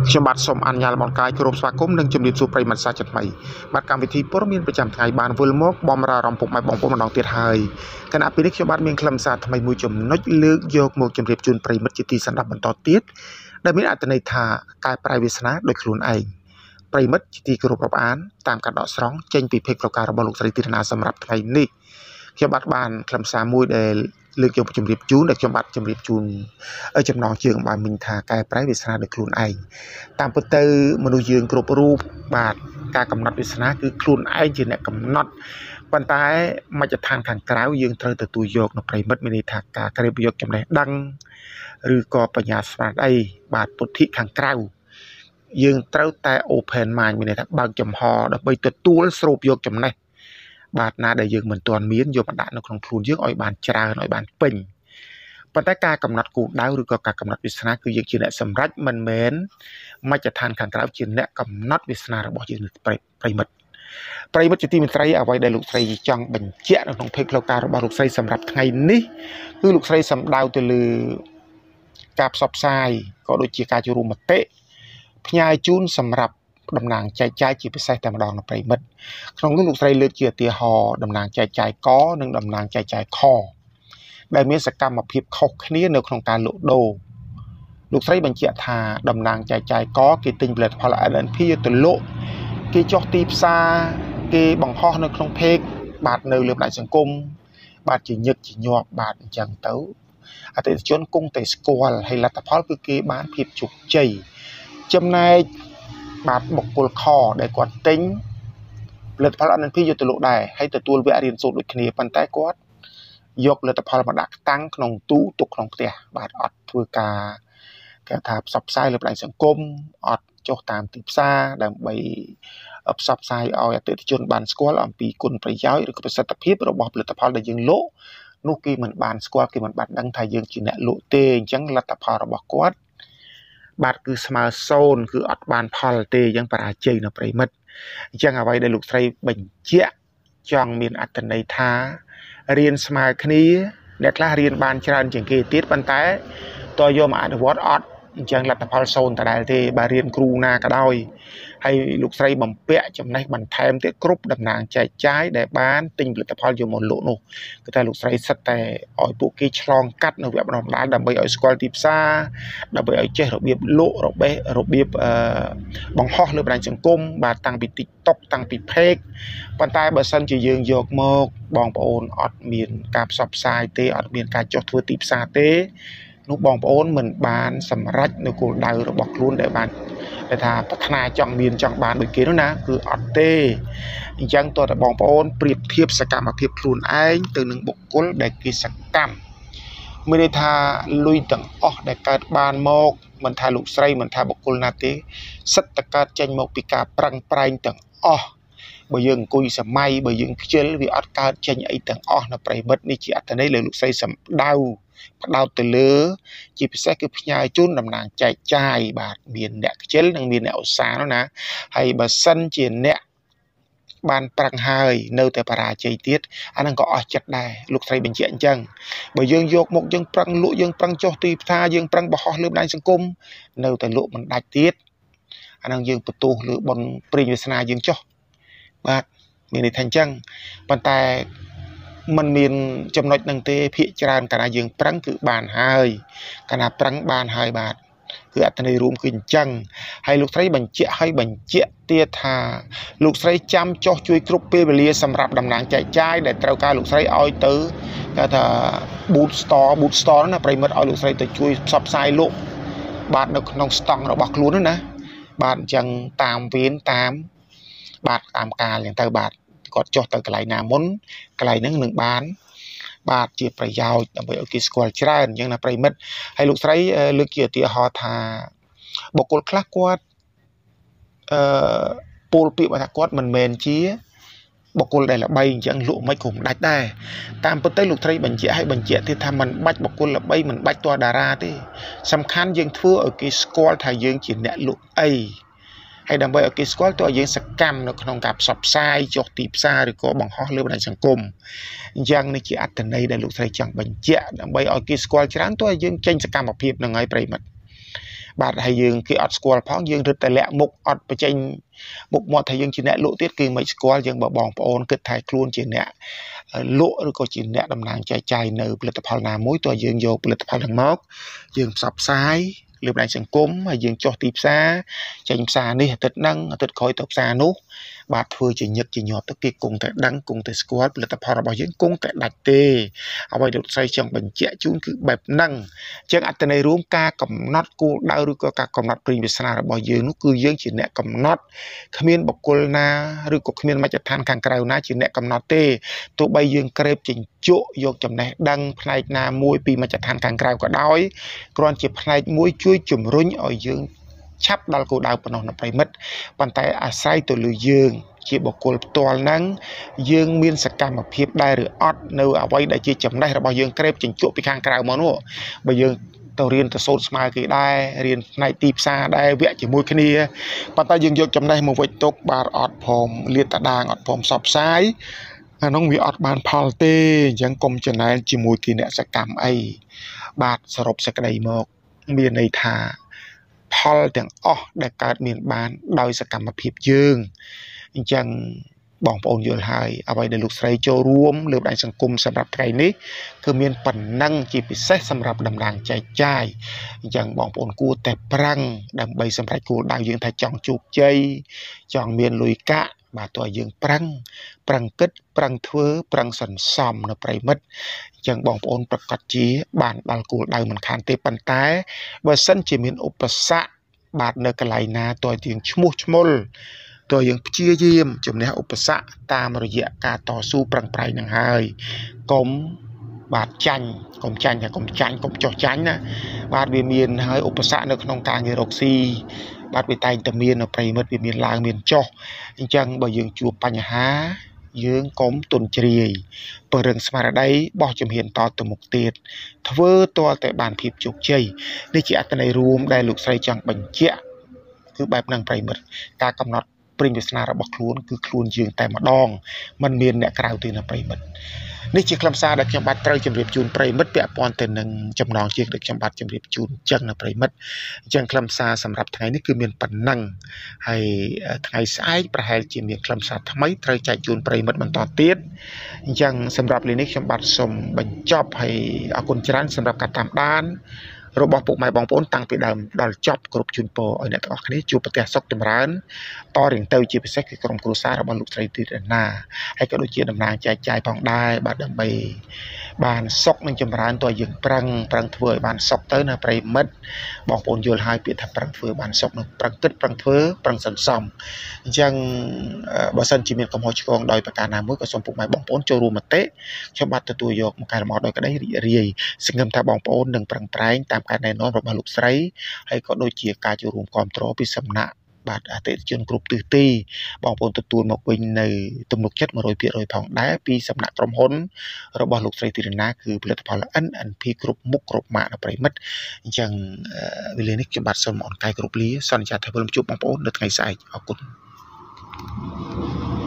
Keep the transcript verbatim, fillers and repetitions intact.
ខ្ញុំបាទសូមអនុញ្ញាតបង្កាយគោរពស្វាគមន៍និងជំរាបសួរប្រិយមិត្តសាជាថ្មីបាទកម្មវិធីព័ត៌មានប្រចាំថ្ងៃបានវិលមកបំរើអារម្មណ៍ពុកម៉ែបងប្អូនម្ដងទៀតហើយគណៈពេលនេះខ្ញុំបាទមានខ្លឹមសារថ្មីមួយចំណុចលើកយកមកជម្រាបជូនប្រិយមិត្តជាទីសន្តាប់បន្តទៀតដែលមានអត្ថន័យថាកែប្រែវាសនាដោយខ្លួនឯងប្រិយមិត្តជាទីគោរពរាប់អានតាមការដកស្រង់ចេញពីเพจប្រការរបស់លោកស្រីទីរណាសម្រាប់ថ្ងៃនេះខ្ញុំបាទបានខ្លឹមសារមួយដែលលើកយកជម្រាបជូនដែលខ្ញុំបាទជម្រាបជូនចំណងជើងបានមិញថាកែប្រែវាសនាដោយខ្លួនឯងតាមពិតទៅមនុស្សយើងគ្រប់រូបបាទការកំណត់វាសនាគឺខ្លួនឯងជាអ្នកកំណត់ប៉ុន្តែមជ្ឈដ្ឋានខាងក្រៅយើងត្រូវទទួលយកនៅប្រិមិត្តមានន័យថាការក្រេបយកចំណេះដឹងឬក៏បញ្ញាស្មារតីបាទពុទ្ធិខាងក្រៅយើងត្រូវតែ open mind មានន័យថាបើកចំហដើម្បីទទួលស្រូបយកចំណេះបាទណាដែលយើងមិនទាន់មានយកមកដាក់នៅក្នុងខ្លួនយើងឲ្យបានច្រើនឲ្យបានពេញប៉ុន្តែការកំណត់គោលដៅឬក៏ការកំណត់វាសនាគឺយើងជាអ្នកសម្រេចមិនមែនមជ្ឈដ្ឋានខាងក្រៅជាអ្នកកំណត់វាសនារបស់យើងប្រិមិត្តប្រិមិត្តជាទីមេត្រីអ្វីដែលលោកស្រីចង់បញ្ជាក់នៅក្នុងเพจផ្លូវការរបស់លោកស្រីសម្រាប់ថ្ងៃនេះគឺលោកស្រីសំដៅទៅលើការផ្សព្វផ្សាយក៏ដូចជាការចូលរួមមតិផ្ញើជូនសម្រាប់តំណាងចែកចាយជាពិសេសតែម្ដងនៅប្រិមិត្តក្នុងនោះលោកស្រីលើកជាឧទាហរណ៍តំណាងចែកចាយកនិងតំណាងចែកចាយខដែលមានសកម្មភាពខុសគ្នានៅក្នុងការលក់ដូរលោកស្រីបញ្ជាក់ថាតំណាងចែកចាយកគេទិញផលិតផល អេន អេន ភី ទៅលក់គេចុះទីផ្សារគេបង្ហោះនៅក្នុងเพจបាទនៅលើបណ្ដាញសង្គមបាទជាញឹកជាញាប់បាទអញ្ចឹងទៅអតិថិជនគង់តែស្គាល់ហើយលទ្ធផលគឺគេបានភាពជោគជ័យចំណែកបាទបុគ្គលខដែលគាត់ទិញផលិតផល អេន អេន ភី យកទៅលក់ដែរហើយទទួលវគ្គរៀនសូត្រដូចគ្នាប៉ុន្តែគាត់យកផលិតផលមកដាក់តាំងក្នុងទូទុកក្នុងផ្ទះបាទអត់ធ្វើការគេថាផ្សព្វផ្សាយលើបណ្ដាញសង្គមអត់ចុះតាមទីផ្សារដើម្បីផ្សព្វផ្សាយឲ្យអតិថិជនបានស្គាល់អំពីគុណប្រយោជន៍ឬក៏ប្រសិទ្ធភាពរបស់ផលិតផលដែលយើងលក់នោះគេមិនបានស្គាល់គេមិនបានដឹងថាយើងជាអ្នកលក់ទេអញ្ចឹងលទ្ធផលរបស់គាត់បាទគឺស្មើសូន្យគឺអត់បានផលទេអញ្ចឹងបរាជ័យនៅប្រិមិត្តអញ្ចឹងអ្វីដែលលោកស្រីបញ្ជាក់ចង់មានអត្ថន័យថារៀនស្មើគ្នាអ្នកខ្លះរៀនបានច្រើនជាងគេទៀតប៉ុន្តែតើយកមកអនុវត្តអត់អញ្ចឹងលទ្ធផលសូន្យដដែលទេបើរៀនគ្រូណាក៏ដោយហើយលោកស្រីបំពាក់ចំណេះបន្ថែមទៀតគ្រប់តំណាងចែកចាយដែលបានទិញផលិតផលយកមកលក់នោះគឺថាលោកស្រីសិតតែឲ្យពួកគេឆ្លងកាត់នៅវគ្គបណ្ដុះបណ្ដាលដើម្បីឲ្យស្គាល់ទីផ្សារដើម្បីឲ្យចេះរបៀបលក់របេះរបៀបអឺបង្ហោះលើបណ្ដាញសង្គមបាទតាំងពី TikTok តាំងពី Page ប៉ុន្តែបើសិនជាយើងយកមកបងប្អូនអត់មានការផ្សព្វផ្សាយទេអត់មានការចុះធ្វើទីផ្សារទេនោះបងប្អូនមិនបានសម្រេចនៅគោលដៅរបស់ខ្លួនដែលបានដែលថាប្រាថ្នាចង់មានចង់បានដូចគេនោះណាគឺអត់ទេអញ្ចឹងតើតើបងប្អូនប្រៀបធៀបសកម្មភាពខ្លួនឯងទៅនឹងបុគ្គលដែលគេសកម្មមានន័យថាលុយទាំងអស់ដែលកើតបានមកមិនថាលោកស្រីមិនថាបុគ្គលណាទេសិតតែកើតចេញមកពីការប្រឹងប្រែងទាំងអស់បើយើងអង្គុយសម័យបើយើងខ្ជិលវាអត់កើតចេញអីទាំងអស់នៅប្រិមិត្តនេះជាអត្ថន័យលើលោកស្រីសំដៅផ្ដោតទៅលើជាពិសេសគឺផ្ញើជូនតំណាងចែកចាយបាទមានអ្នកខ្ជិលនិងមានអ្នកឧស្សាហ៍នោះណាហើយបើសិនជាអ្នកបានប្រឹងហើយនៅតែបរាជ័យទៀតអាហ្នឹងក៏អស់ចិត្តដែរលោកស្រីបញ្ជាក់អញ្ចឹងបើយើងយកមកយើងប្រឹងលក់យើងប្រឹងចុះទីផ្សារយើងប្រឹងបោះលើបណ្ដាញសង្គមនៅតែលក់មិនដាច់ទៀតអាហ្នឹងយើងបន្ទោសលើបុណ្យព្រាញវាសនាយើងចុះបាទមានន័យថាអញ្ចឹងប៉ុន្តែมันមានចំណុចនឹងទេភាកច្រើនកាលណាយើងប្រឹងគឺបានហើយកាលណាប្រឹងបានហើយបាទគឺអត្ថន័យរួមគឺអញ្ចឹងហើយលោកស្រីបញ្ជាក់ឲ្យបញ្ជាក់ទៀតថាលោកស្រីចាំចោះជួយគ្រប់ពេលវេលាសម្រាប់តំណាងចែកចាយដែលត្រូវការលោកស្រីឲ្យទៅគេថា boot store boot store ណាប្រិមិត្តឲ្យលោកស្រីទៅជួយផ្សព្វផ្សាយលក់បាទនៅក្នុងស្តង់របស់ខ្លួនណាបាទអញ្ចឹងតាមវេនតាមបាទតាមការយ៉ាងទៅបាទគាត់ចុះទៅកន្លែងណាមុនកន្លែងហ្នឹងនឹងបានបាទជាប្រយោជន៍ដើម្បីឲ្យគេស្គាល់ច្រើនអញ្ចឹងណាប្រិមិត្តហើយលោកស្រីលើកជាឧទាហរណ៍ថាបុគ្គលខ្លះគាត់អឺពោលពាក្យថាគាត់មិនមែនជាបុគ្គលដែលល្បីអញ្ចឹងលក់មិនក៏មិនដាច់ដែរតាមពិតទៅលោកស្រីបញ្ជាក់ឲ្យបញ្ជាក់ទៀតថាមិនបាច់បុគ្គលល្បីមិនបាច់តួតារាទេសំខាន់យើងធ្វើឲ្យគេស្គាល់ថាយើងជាអ្នកលក់អីហើយដើម្បីឲ្យគេស្គាល់តើយើងសកម្មនៅក្នុងការផ្សព្វផ្សាយចុះទីផ្សារឬក៏បង្ហោះលើបណ្ដាញសង្គមអញ្ចឹងនេះជាអត្ថន័យដែលលោកស្រីចង់បញ្ជាក់ដើម្បីឲ្យគេស្គាល់ច្រើនតើយើងចេញសកម្មភាពនឹងឲ្យប្រិមិត្តបាទហើយយើងគេអត់ស្គាល់ផងយើងរឹតតែលាក់មុខអត់បញ្ចេញមុខមាត់ថាយើងជាអ្នកលក់ទៀតគឺមិនស្គាល់យើងបើបងប្អូនគិតថាខ្លួនជាអ្នកលក់ឬក៏ជាអ្នកតំណាងចែកចាយនៅផលិតផលណាមួយតើយើងយកផលិតផលហ្នឹងមកយើងផ្សព្វផ្សាយលើបណ្ដាញសង្គមហើយយើងចុះទីផ្សារចេញផ្សារនេះអាទិត្យហ្នឹងអាទិត្យក្រោយទៅផ្សារនោះបាទធ្វើជាញឹកជាញាប់ទៅគេគង់តែដឹងគង់តែស្គាល់ផលិតផលរបស់យើងគង់តែដាច់ទេអ្វីដែលស្រីចង់បញ្ជាក់ជូនគឺបែបហ្នឹងអញ្ចឹងអត្ថន័យរួមការកំណត់គោលដៅឬក៏ការកំណត់ព្រេងវាសនារបស់យើងនោះគឺយើងជាអ្នកកំណត់គ្មានបុគ្គលណាឬក៏គ្មានមជ្ឈដ្ឋានខាងក្រៅណាជាអ្នកកំណត់ទេទោះបីយើងក្រេបចិញ្ចក់យកចំណេះដឹងផ្នែកណាមួយពីមជ្ឈដ្ឋានខាងក្រៅក៏ដោយគ្រាន់ជាផ្នែកមួយជួយជំរុញឲ្យយើងឆាប់ដល់គោលដៅប៉ុណ្ណោះនៅប្រិមិត្តប៉ុន្តែអាស្រ័យទៅលើយើងជាបុគ្គលផ្ទាល់ហ្នឹងយើងមានសកម្មភាពដែរឬអត់នៅអ្វីដែលជាចំណេះរបស់យើងក្រេបចិញ្ចក់ពីខាងក្រៅមកនោះបើយើងទៅរៀនទៅសូត្រស្មើគេដែររៀនផ្នែកទីផ្សារដែរវគ្គជាមួយគ្នាប៉ុន្តែយើងយកចំណេះមកវិចទុកបាទអត់ព្រមលាតត្រដាងអត់ព្រមផ្សព្វផ្សាយអានោះវាអត់បានផលទេអញ្ចឹងកុំចំណែនជាមួយគេអ្នកសកម្មអីបាទសរុបសេចក្តីមកមានន័យថាផលទាំងអស់ដែលកើតមានបានដោយសកម្មភាពយើងអញ្ចឹងបងប្អូនយល់ហើយអ្វីដែលលោកស្រីចូលរួមលើបណ្ដាញសង្គមសម្រាប់ថ្ងៃនេះគឺមានប៉ុណ្ណឹងជាពិសេសសម្រាប់តំណាងចែកចាយអញ្ចឹងបងប្អូនគួរតែប្រាំងដើម្បីសម្រេចគោលដៅយើងថាចង់ជោគជ័យចង់មានលុយកាក់បាទតើយើងប្រាំងប្រាំងគិតប្រាំងធ្វើប្រាំងសន្សំនៅប្រិមិត្តអញ្ចឹងបងប្អូនប្រកាសជាបានដល់គោលដៅមិនខានទេប៉ុន្តែបើសិនជាមានឧបសគ្គបាទនៅកន្លែងណាតើយើងឈ្មោះឈ្មុលតើយើងព្យាយាមជំនះឧបសគ្គតាមរយៈការតស៊ូប្រឹងប្រែងនឹងហើយកុំបាទចាញ់កុំចាញ់តែកុំចាញ់កុំចោះចាញ់ណាបាទវាមានហើយឧបសគ្គនៅក្នុងការងាររកស៊ីបាទវាតែងតែមាននៅប្រិមិត្តវាមានឡើងមានចុះអញ្ចឹងបើយើងជួបបញ្ហាយើងកុំទន់ជ្រាយពង្រឹងស្មារតីបោះជំហានតទៅមុខទៀតធ្វើទាល់តែបានភាពជោគជ័យនេះជាអត្ថន័យរួមដែលលោកស្រីចង់បញ្ជាក់គឺបែបហ្នឹងប្រិមិត្តការកំណត់ព្រេងវាសនារបស់ខ្លួនគឺខ្លួនយើងតែម្ដងมันមានអ្នកក្រៅទេណាប្រិមិត្តនេះជាខ្លឹមសារដែលខ្ញុំបាទត្រូវជម្រាបជូនប្រិមិត្តពាក់ព័ន្ធទៅនឹងចំណងជើងដែលខ្ញុំបាទជម្រាបជូនចឹងណាប្រិមិត្តអញ្ចឹងខ្លឹមសារសម្រាប់ថ្ងៃនេះគឺមានប៉ុណ្ណឹងហើយថ្ងៃស្អែកប្រហែលជាមានខ្លឹមសារថ្មីត្រូវចែកជូនប្រិមិត្តបន្តទៀតអញ្ចឹងសម្រាប់ពេលនេះខ្ញុំបាទសូមបញ្ចប់ហើយអរគុណច្រើនសម្រាប់ការតាមដានរបស់ពុកម៉ែបងប្អូនតាំងពីដើមដល់ចប់គ្រប់ជូនពរឲ្យអ្នកទាំងអស់គ្នាជួបប្រទះសុខចម្រើនតរៀងទៅជាពិសេសគឺក្រុមគ្រួសាររបស់លោកស្រីទីរណាហើយក៏ដូចជាតំណាងចែកចាយផងដែរបាទដើម្បីបានសុខនិងចម្រើនតើយើងប្រឹងប្រឹងធ្វើឲ្យបានសុខទៅណាប្រិមិត្តបងប្អូនយល់ហើយពាក្យថាប្រឹងធ្វើបានសុខនឹងប្រឹងគិតប្រឹងធ្វើប្រឹងសន្សំអញ្ចឹងបើសិនជាមានកំហុសឆ្គងដោយប្រការណាមួយក៏សូមពុកម៉ែបងប្អូនចូលរួមមតិខ្ញុំបាទទទួលយកមកកែលម្អដោយក្តីរីករាយសង្ឃឹមថាបងប្អូននឹងប្រឹងប្រែងតាមការណែនាំរបស់លោកស្រីហើយក៏ដូចជាការចូលរួមគ្រប់គ្រងពីសំណាក់បាទអតិថិជនគ្រប់ទិសទីបងប្អូនទទួលមកវិញនៅទំនុកចិត្ត one hundred percent ផងដែរពីសំណាក់ក្រុមហ៊ុនរបស់លោកស្រីទីរណាគឺផលិតផល N N P គ្រប់មុខគ្រប់ម៉ាកនៅប្រិមិត្តអញ្ចឹងវេលានេះខ្ញុំបាទសូមអរកាយគ្រប់លាសន្យាថាវិលជួបបងប្អូននៅថ្ងៃស្អែកអរគុណ